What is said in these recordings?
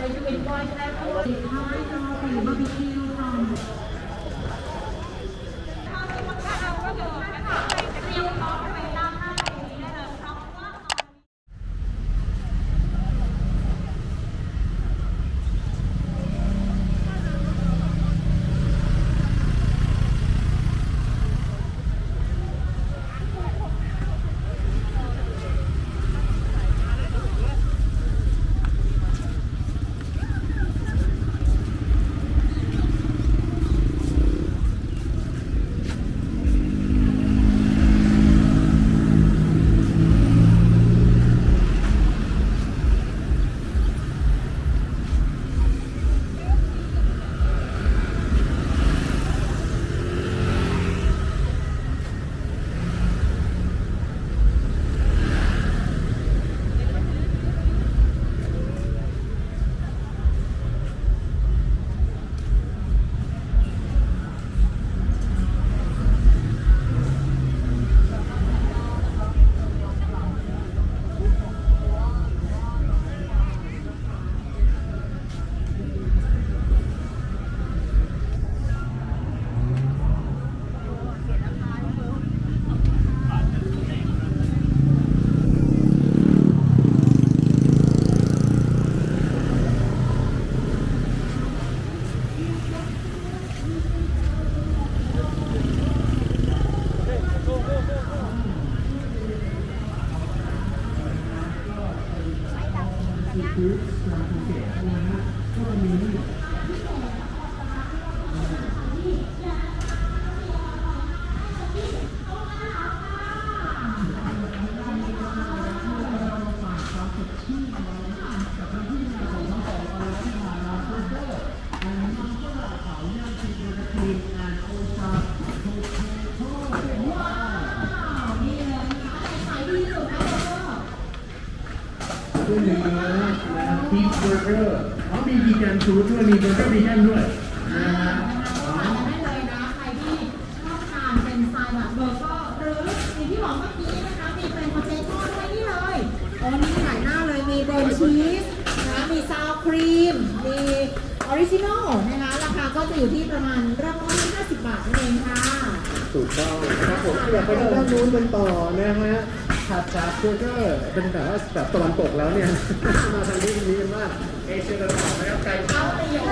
พีชเบอร์เกอร์มีวีแกนฟู้ดด้วยมีเบอร์เกอร์วีแกนด้วยนะฮะได้เลยนะใครที่ชอบทานเป็นสไตล์แบบเบอร์เกอร์หรืออย่างที่บอกเมื่อกี้นะคะมีเป็นโพเทโต้ด้วยนี่เลยโอ้นี่หลายหน้าเลยมีเบอร์ชีสนะมีซาวครีมมีออริจินอลนะคะราคาก็จะอยู่ที่ประมาณเริ่มต้นที่50 บาทนั่นเองค่ะถูกต้องครับผมอยากไปดูด้านนู้นกันต่อนะฮะถัดจากเบอร์เกอร์เป็นแบบตะวันตกแล้วเนี่ยมาทางนี้กันมากเอเชียตะวันออกนะครับไก่ทอดเกาหลี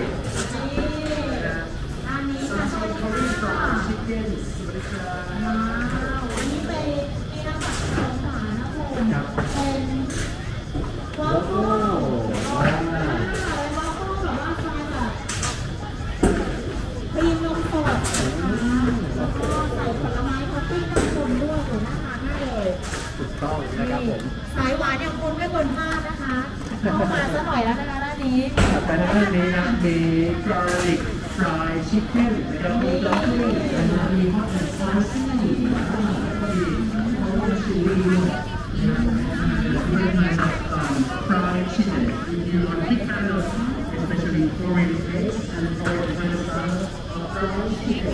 อันนี้ค่ะชิคเก้นสวัสดีค่ะอันนี้เป็นมีน้ำผัดของหวานนะคุณเป็นวอฟเฟิลเป็นวอฟเฟิลแบบว่าสไตล์แบบครีมนมสดแล้วก็ใส่ผลไม้ท็อปปิ้งด้านบนด้วยโอ้น่าทานมากเลยถูกต้องนะครับผมสายหวานอย่างคุณไม่ควรพลาดนะคะเข้ามาซะหน่อยแล้วนะคะด้านนี้แต่ในด้านนี้นะมี garlic fried chicken นะครับมี dumpling นะครับมี hot and spicy มี chili fried chicken if you are a big fan of especially foreign taste and foreign kind of style of fried chicken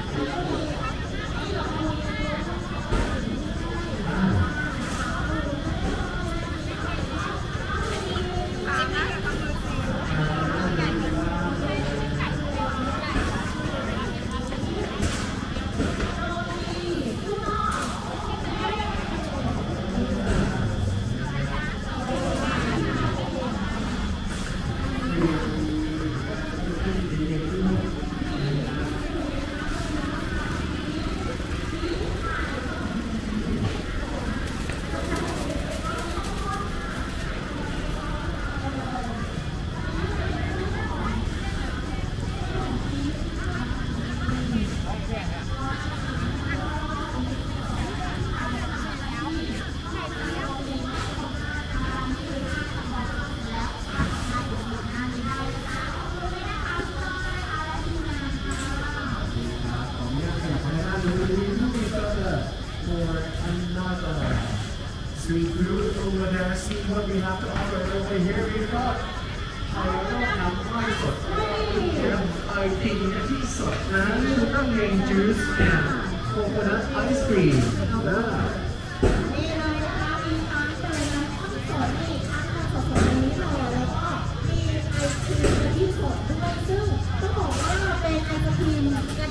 Street food over there, see what we have to offer over here. We've gotไอติมกะทิสดนะน้ำเย็นจูสโคโคนัทไอศกรีมนี่เลยนะคะมีทั้งเป็นน้ำข้นสดนี่ทั้งสดๆนี้เลยแล้วก็มี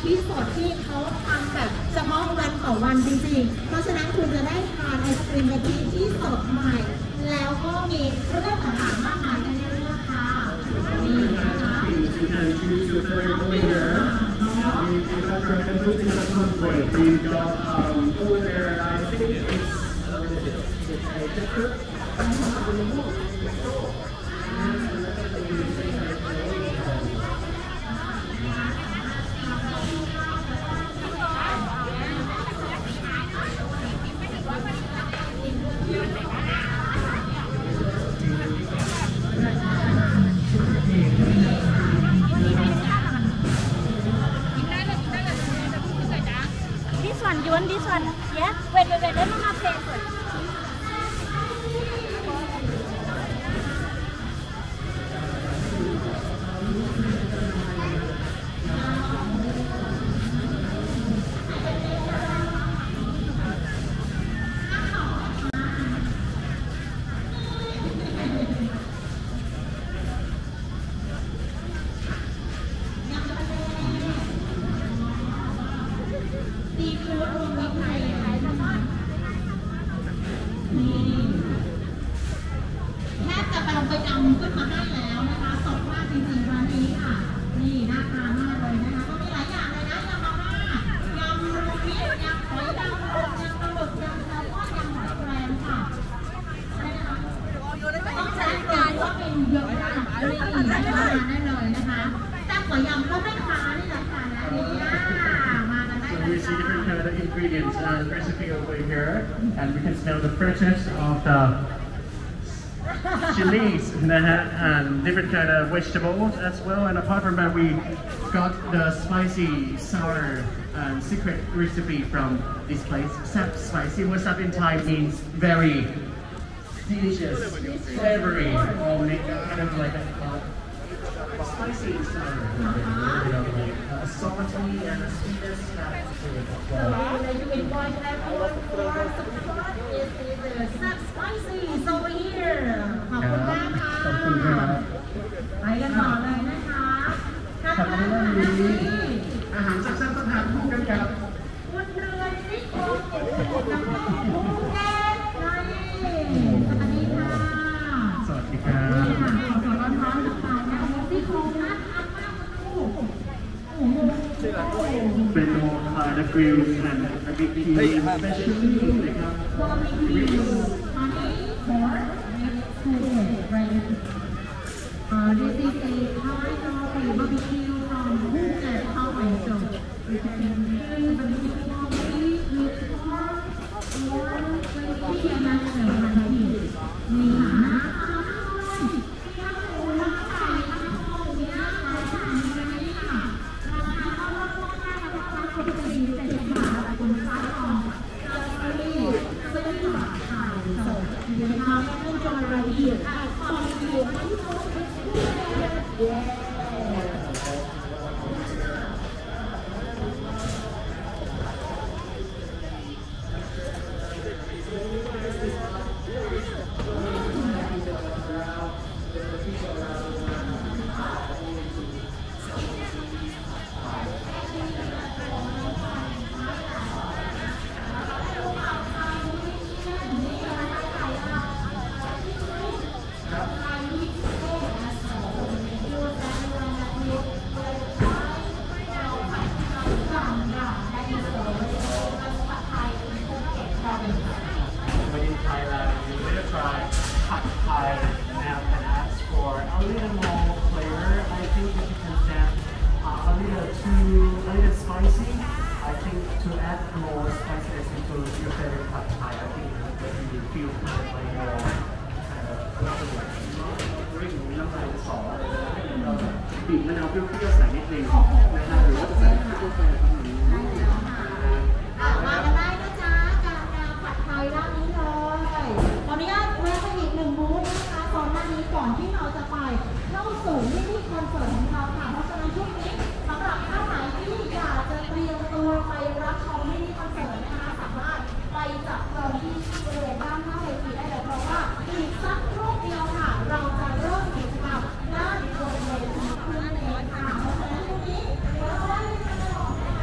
ชีสสดที่เขาทำแบบเฉพาะวันต่อวันจริงๆเพราะฉะนั้นคุณจะได้ทานไอศกรีมกะทิที่สดใหม่แล้วก็มีเครื่องอาหารมากมายให้เลือกค่ะนี่นะคะ This one, you want this one? Yeah? Wait, let Mama pay first. แทบจะไปยำขึ้นมาให้แล้วนะคะสดมากจริงๆร้านนี้ค่ะนี่น่าทานมากเลยนะคะก็มีหลายอย่างเลยนะยำมาม่ายำรวมมิตรยำหอยนางรมยำปลาหมึกยำแซลมอนยำหอยแครงค่ะต้องใช้การว่าเป็นเยอะมากเลยทานได้เลยนะคะแต่กว่ายำก็ไม่ค้านี่แหละค่ะนะนี่มากันได้ So we see different kind of ingredients and recipe over here, and we can smell the freshness of the chilies and different kind of vegetables as well. And apart from that, we got the spicy sour secret recipe from this place. Sap spicy. What's up in Thai means very delicious, savory, kind of like a spicy sour, salty and a sweetness that's to it as well. You enjoy everyone for support is the Sap Spicy over here ขอบคุณมากค่ะไปกันต่อเลยนะคะครับอาหารแซ่บๆต้องทานคู่กันกับคุณเรือนนิโคลน้ำมันภูเก็ตสวัสดีค่ะสวัสดีครับนี่ค่ะสดร้อนๆจากเตานะคะซี่โครงน่าทานมากเป็นโมคาร์ดกริลส์และบิ๊กทีสเปเชียลลี่นะครับ Barbecue honey pork right this is a Thai curry barbecue from Phuket Thai so you can do barbecue with pork or crispy and national honey นี่ค่ะบีบมะนาวเปรี้ยวๆใส่นิดนึงนะครับหรือว่าจะใส่น้ำกาแฟมากันได้นะจ๊ะการผัดไทยร้านนี้เลยตอนนี้แวะไปอีกหนึ่งบูธนะคะตอนหน้านี้ก่อนที่เราจะไปเข้าสู่มินิคอนเสิร์ตของเราค่ะเพราะฉะนั้นช่วงนี้สำหรับท่านไหนที่อยากจะเตรียมตัวไปรับชมมินิคอนเสิร์ตนะคะสามารถไปจับจองที่บริเวณด้านหน้าเวทีได้เลยเพราะว่าอีกสักครู่เดียวค่ะเราจะเริ่มกิจกรรมด้านบนเวทีขึ้นเองค่ะเพราะฉะนั้นช่วงนี้เราได้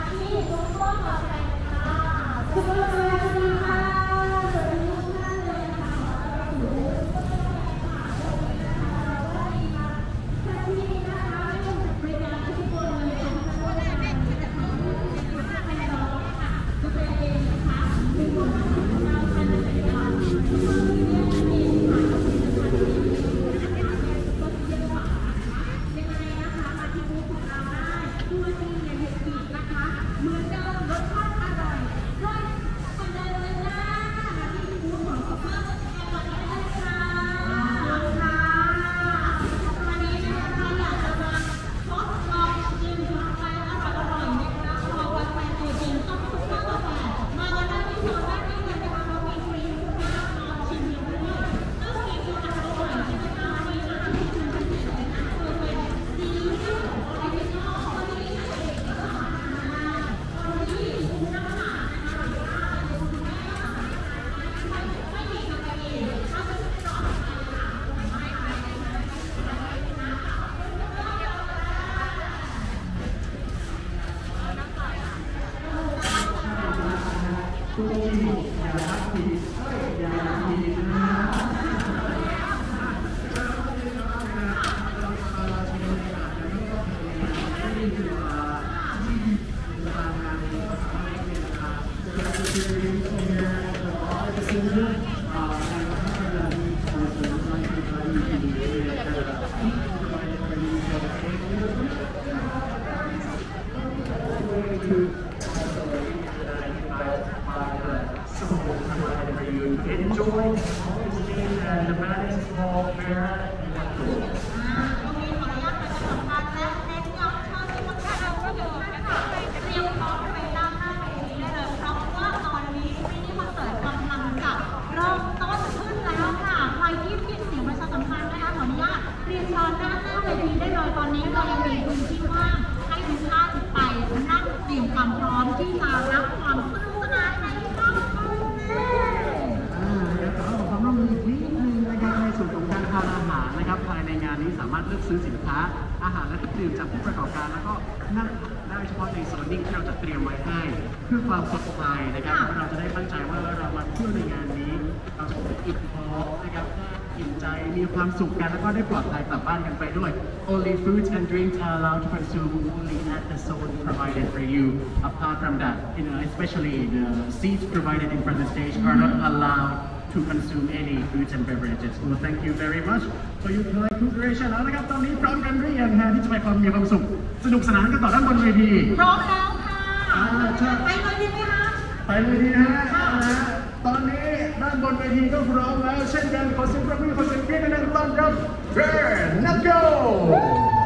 Enjoy the madness of fair. ตอนนี้เรายังมีพื้นที่ว่างให้ทุกท่านไปนั่งเตรียมความพร้อมที่จะรับความสนุกสนานในรอบนี้ผมต้องมีอีกนิดนึงนะครับในส่วนของการทานอาหารนะครับภายในงานนี้สามารถเลือกซื้อสินค้าอาหารและเครื่องดื่มจากผู้ประกอบการแล้วก็นั่งได้เฉพาะในโซนนิ่งที่เราจะเตรียมไว้ให้เพื่อความปลอดภัยนะครับเราจะได้มั่นใจว่าเรามาเที่ยวในงานนี้เราจะอิ่มท้องนะครับอิ่มใจมีความสุขกันแล้วก็ได้ปลอดภัยกลับบ้านกันไปด้วย Only foods and drinks are allowed to consume only at the zone provided for you. Apart from that, especially the seats provided in front of the stage are not allowed to consume any foods and beverages. Well, thank you very much for your kind cooperation. แล้วนะครับตอนนี้พร้อมกันหรือยังฮะที่จะไปมีความสุขสนุกสนานกันต่อด้านบนเวทีพร้อมแล้วค่ะไปเลยดีไหมคะไปเลยดีฮะตอนนี้ด้านบนเวทีก็พร้อมแล้วเช่นกันขอเสียงปรบมือขอเสียงกรี๊ดดังๆต้อนรับเรนนักโก